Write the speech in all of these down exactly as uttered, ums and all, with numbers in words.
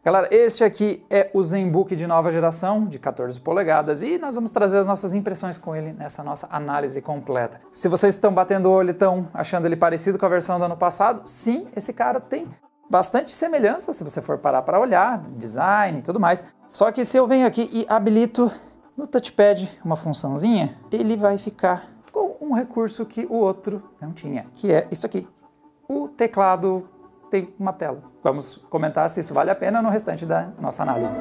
Galera, este aqui é o ZenBook de nova geração, de quatorze polegadas, e nós vamos trazer as nossas impressões com ele nessa nossa análise completa. Se vocês estão batendo o olho e estão achando ele parecido com a versão do ano passado, sim, esse cara tem bastante semelhança, se você for parar para olhar, design e tudo mais. Só que se eu venho aqui e habilito no touchpad uma funçãozinha, ele vai ficar com um recurso que o outro não tinha, que é isso aqui. O teclado tem uma tela. Vamos comentar se isso vale a pena no restante da nossa análise.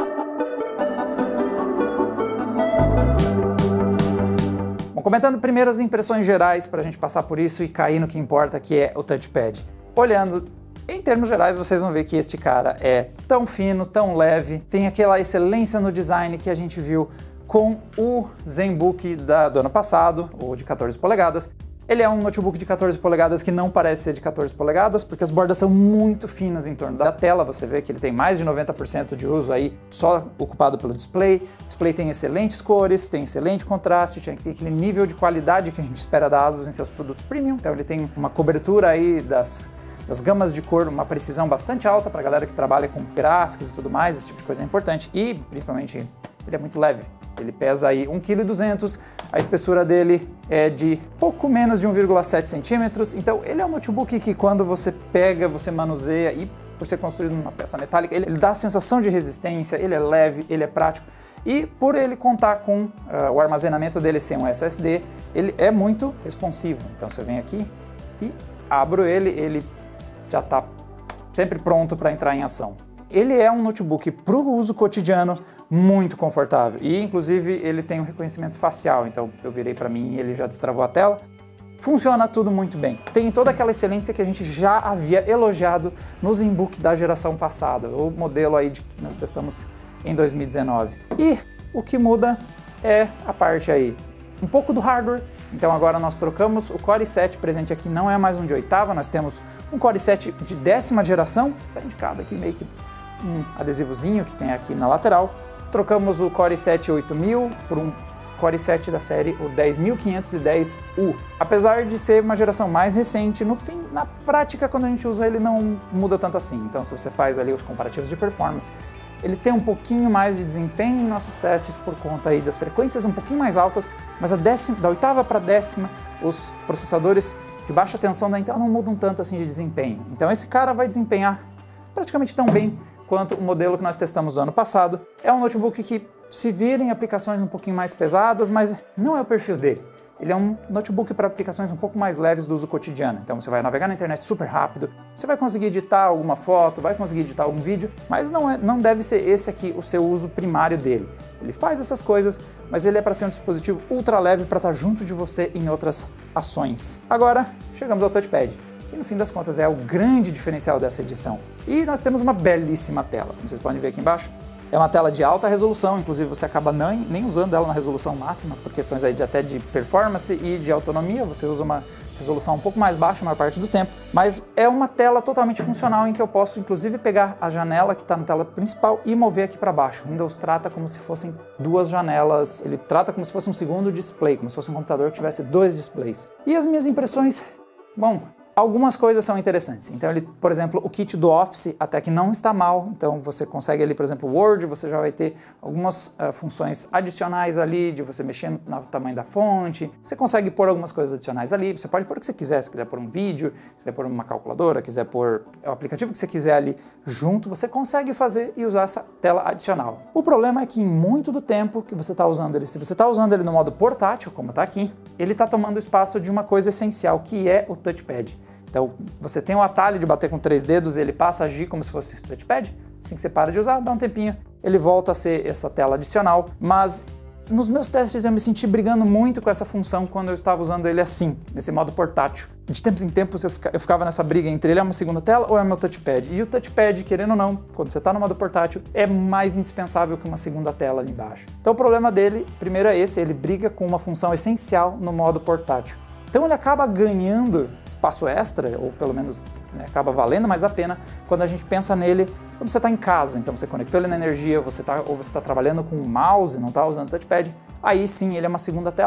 Bom, comentando primeiro as impressões gerais para a gente passar por isso e cair no que importa, que é o touchpad. Olhando em termos gerais, vocês vão ver que este cara é tão fino, tão leve, tem aquela excelência no design que a gente viu com o ZenBook da, do ano passado, ou de quatorze polegadas. Ele é um notebook de quatorze polegadas que não parece ser de quatorze polegadas, porque as bordas são muito finas em torno da tela. Você vê que ele tem mais de noventa por cento de uso aí só ocupado pelo display. O display tem excelentes cores, tem excelente contraste, tem aquele nível de qualidade que a gente espera da ASUS em seus produtos premium. Então ele tem uma cobertura aí das, das gamas de cor, uma precisão bastante alta para a galera que trabalha com gráficos e tudo mais. Esse tipo de coisa é importante e, principalmente, ele é muito leve. Ele pesa aí um vírgula duzentos quilos, a espessura dele é de pouco menos de um vírgula sete centímetros, então ele é um notebook que quando você pega, você manuseia e por ser construído numa peça metálica, ele, ele dá a sensação de resistência, ele é leve, ele é prático e por ele contar com uh, o armazenamento dele sem um S S D, ele é muito responsivo. Então você vem aqui e abro ele, ele já está sempre pronto para entrar em ação. Ele é um notebook para o uso cotidiano muito confortável e inclusive ele tem um reconhecimento facial, então eu virei para mim e ele já destravou a tela. Funciona tudo muito bem. Tem toda aquela excelência que a gente já havia elogiado no ZenBook da geração passada, o modelo aí de, que nós testamos em dois mil e dezenove. E o que muda é a parte aí, um pouco do hardware. Então agora nós trocamos o Core i sete presente aqui, não é mais um de oitava, nós temos um Core i sete de décima geração, está indicado aqui meio que um adesivozinho que tem aqui na lateral. Trocamos o Core i sete oito mil por um Core i sete da série o dez mil quinhentos e dez U. Apesar de ser uma geração mais recente, no fim, na prática, quando a gente usa ele não muda tanto assim. Então se você faz ali os comparativos de performance, ele tem um pouquinho mais de desempenho em nossos testes por conta aí das frequências um pouquinho mais altas, mas a décima, da oitava para a décima, os processadores de baixa tensão da Intel não mudam tanto assim de desempenho. Então esse cara vai desempenhar praticamente tão bem quanto o modelo que nós testamos no ano passado. É um notebook que se vira em aplicações um pouquinho mais pesadas, mas não é o perfil dele. Ele é um notebook para aplicações um pouco mais leves do uso cotidiano. Então você vai navegar na internet super rápido, você vai conseguir editar alguma foto, vai conseguir editar algum vídeo, mas não, é, não deve ser esse aqui o seu uso primário dele. Ele faz essas coisas, mas ele é para ser um dispositivo ultra leve para estar junto de você em outras ações. Agora, chegamos ao touchpad, que no fim das contas é o grande diferencial dessa edição. E nós temos uma belíssima tela, como vocês podem ver aqui embaixo. É uma tela de alta resolução, inclusive você acaba nem, nem usando ela na resolução máxima, por questões aí de, até de performance e de autonomia, você usa uma resolução um pouco mais baixa a maior parte do tempo, mas é uma tela totalmente funcional em que eu posso inclusive pegar a janela que está na tela principal e mover aqui para baixo. O Windows trata como se fossem duas janelas, ele trata como se fosse um segundo display, como se fosse um computador que tivesse dois displays. E as minhas impressões, bom, algumas coisas são interessantes. Então, ele, por exemplo, o kit do Office até que não está mal. Então, você consegue ali, por exemplo, o Word, você já vai ter algumas uh, funções adicionais ali, de você mexer no, no tamanho da fonte. Você consegue pôr algumas coisas adicionais ali. Você pode pôr o que você quiser. Se quiser pôr um vídeo, se quiser pôr uma calculadora, quiser pôr o aplicativo que você quiser ali junto, você consegue fazer e usar essa tela adicional. O problema é que em muito do tempo que você está usando ele, se você está usando ele no modo portátil, como está aqui, ele está tomando espaço de uma coisa essencial, que é o touchpad. Então, você tem o atalho de bater com três dedos e ele passa a agir como se fosse touchpad. Assim que você para de usar, dá um tempinho, ele volta a ser essa tela adicional. Mas nos meus testes eu me senti brigando muito com essa função quando eu estava usando ele assim, nesse modo portátil. De tempos em tempos eu ficava nessa briga entre ele é uma segunda tela ou é meu touchpad. E o touchpad, querendo ou não, quando você está no modo portátil, é mais indispensável que uma segunda tela ali embaixo. Então o problema dele, primeiro é esse, ele briga com uma função essencial no modo portátil. Então ele acaba ganhando espaço extra, ou pelo menos né, acaba valendo mais a pena quando a gente pensa nele quando você está em casa. Então você conectou ele na energia, você tá, ou você está trabalhando com o mouse, não está usando touchpad, aí sim ele é uma segunda tela que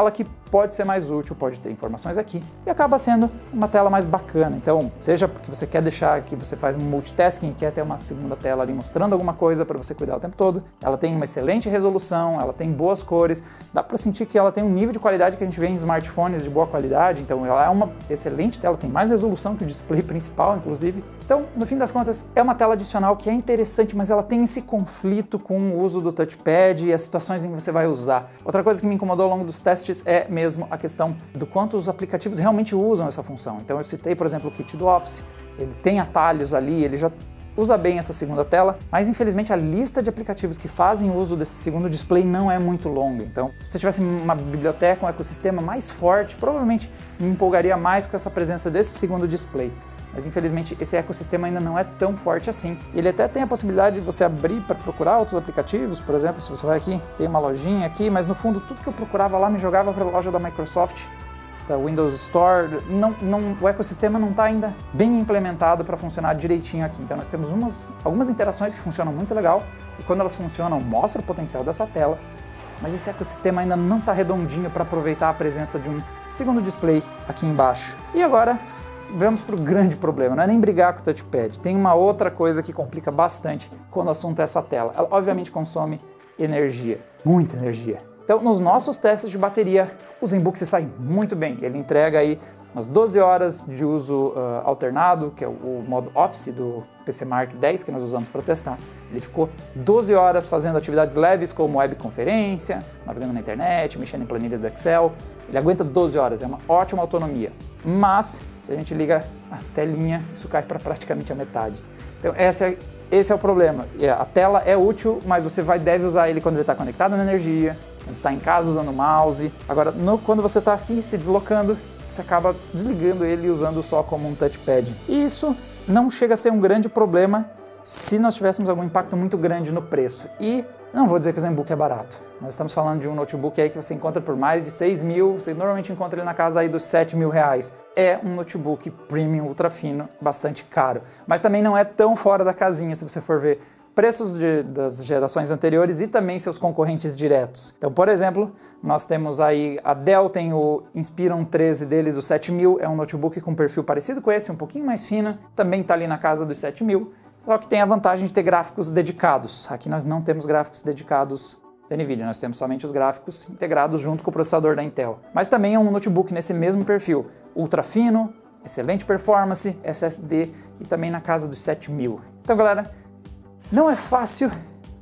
pode ser mais útil, pode ter informações aqui e acaba sendo uma tela mais bacana. Então, seja porque você quer deixar que você faz um multitasking, quer ter uma segunda tela ali mostrando alguma coisa para você cuidar o tempo todo, ela tem uma excelente resolução, ela tem boas cores, dá para sentir que ela tem um nível de qualidade que a gente vê em smartphones de boa qualidade, então ela é uma excelente tela, tem mais resolução que o display principal, inclusive. Então, no fim das contas, é uma tela adicional que é interessante, mas ela tem esse conflito com o uso do touchpad e as situações em que você vai usar. Outra coisa que me incomodou ao longo dos testes é mesmo a questão do quanto os aplicativos realmente usam essa função. Então eu citei, por exemplo, o kit do Office, ele tem atalhos ali, ele já usa bem essa segunda tela, mas infelizmente a lista de aplicativos que fazem uso desse segundo display não é muito longa. Então, se você tivesse uma biblioteca, um ecossistema mais forte, provavelmente me empolgaria mais com essa presença desse segundo display. Mas infelizmente esse ecossistema ainda não é tão forte assim. Ele até tem a possibilidade de você abrir para procurar outros aplicativos, por exemplo, se você vai aqui, tem uma lojinha aqui, mas no fundo tudo que eu procurava lá me jogava para a loja da Microsoft, da Windows Store. Não, não, o ecossistema não está ainda bem implementado para funcionar direitinho aqui. Então nós temos umas, algumas interações que funcionam muito legal e quando elas funcionam mostra o potencial dessa tela, mas esse ecossistema ainda não está redondinho para aproveitar a presença de um segundo display aqui embaixo. E agora vamos para o grande problema, não é nem brigar com o touchpad, tem uma outra coisa que complica bastante quando o assunto é essa tela. Ela obviamente consome energia, muita energia. Então nos nossos testes de bateria, o ZenBook se sai muito bem, ele entrega aí umas doze horas de uso uh, alternado, que é o, o modo Office do P C Mark dez que nós usamos para testar. Ele ficou doze horas fazendo atividades leves como webconferência, navegando na internet, mexendo em planilhas do Excel. Ele aguenta doze horas, é uma ótima autonomia, mas se a gente liga a telinha, isso cai para praticamente a metade. Então esse é, esse é o problema. A tela é útil, mas você vai, deve usar ele quando ele está conectado na energia, quando está em casa usando o mouse. Agora, no, quando você está aqui se deslocando, você acaba desligando ele e usando só como um touchpad. E isso não chega a ser um grande problema se nós tivéssemos algum impacto muito grande no preço. E não vou dizer que o ZenBook é barato. Nós estamos falando de um notebook aí que você encontra por mais de seis mil, você normalmente encontra ele na casa aí dos sete mil reais. É um notebook premium ultra fino, bastante caro. Mas também não é tão fora da casinha se você for ver preços de, das gerações anteriores e também seus concorrentes diretos. Então, por exemplo, nós temos aí a Dell, tem o Inspiron treze deles, o sete mil, é um notebook com perfil parecido com esse, um pouquinho mais fino, também está ali na casa dos sete mil, só que tem a vantagem de ter gráficos dedicados. Aqui nós não temos gráficos dedicados da NVIDIA, nós temos somente os gráficos integrados junto com o processador da Intel. Mas também é um notebook nesse mesmo perfil, ultra fino, excelente performance, S S D e também na casa dos sete mil. Então, galera, não é fácil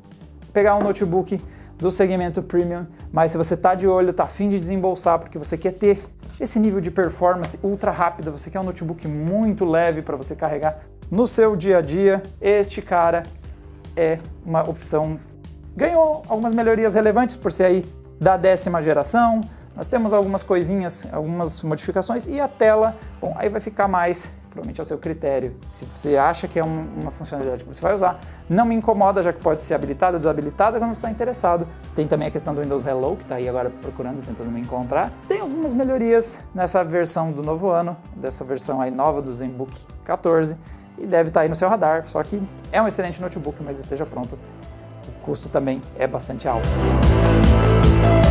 pegar um notebook do segmento premium, mas se você está de olho, está a fim de desembolsar porque você quer ter esse nível de performance ultra rápida, você quer um notebook muito leve para você carregar no seu dia a dia, este cara é uma opção. Ganhou algumas melhorias relevantes por ser aí da décima geração, nós temos algumas coisinhas, algumas modificações e a tela, bom, aí vai ficar mais provavelmente ao seu critério. Se você acha que é um, uma funcionalidade que você vai usar, não me incomoda, já que pode ser habilitada ou desabilitada quando você está interessado. Tem também a questão do Windows Hello, que está aí agora procurando, tentando me encontrar. Tem algumas melhorias nessa versão do novo ano, dessa versão aí nova do ZenBook quatorze, e deve estar aí no seu radar, só que é um excelente notebook, mas esteja pronto. O custo também é bastante alto.